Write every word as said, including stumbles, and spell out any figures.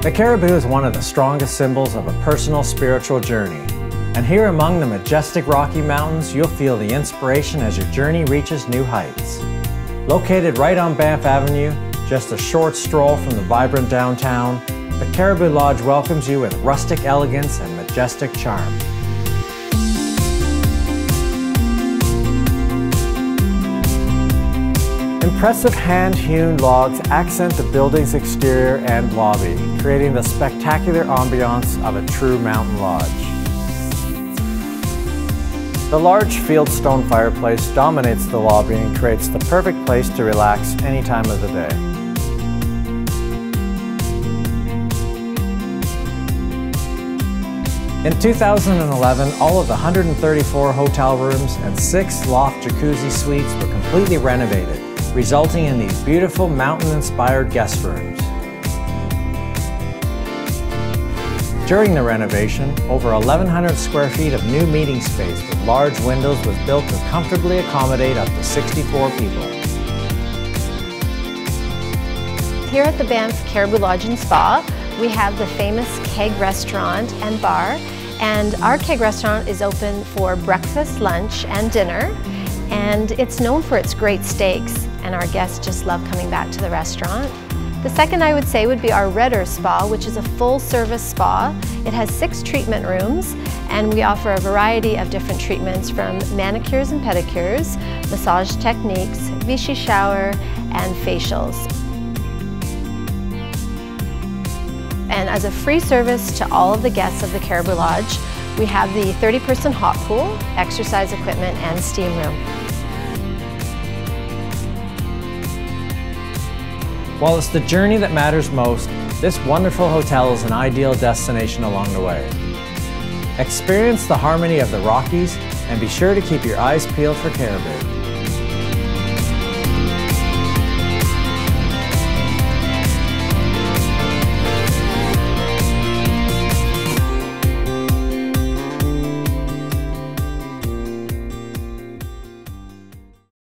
The Caribou is one of the strongest symbols of a personal spiritual journey. And here among the majestic Rocky Mountains, you'll feel the inspiration as your journey reaches new heights. Located right on Banff Avenue, just a short stroll from the vibrant downtown, the Caribou Lodge welcomes you with rustic elegance and majestic charm. Impressive hand-hewn logs accent the building's exterior and lobby, creating the spectacular ambiance of a true mountain lodge. The large fieldstone fireplace dominates the lobby and creates the perfect place to relax any time of the day. In two thousand eleven, all of the one hundred thirty-four hotel rooms and six loft jacuzzi suites were completely renovated, resulting in these beautiful mountain-inspired guest rooms. During the renovation, over eleven hundred square feet of new meeting space with large windows was built to comfortably accommodate up to sixty-four people. Here at the Banff Caribou Lodge and Spa, we have the famous Keg Restaurant and Bar, and our Keg Restaurant is open for breakfast, lunch, and dinner, and it's known for its great steaks, and our guests just love coming back to the restaurant. The second I would say would be our Redder Spa, which is a full-service spa. It has six treatment rooms, and we offer a variety of different treatments from manicures and pedicures, massage techniques, Vichy shower, and facials. And as a free service to all of the guests of the Caribou Lodge, we have the thirty person hot pool, exercise equipment, and steam room. While it's the journey that matters most, this wonderful hotel is an ideal destination along the way. Experience the harmony of the Rockies and be sure to keep your eyes peeled for Caribou.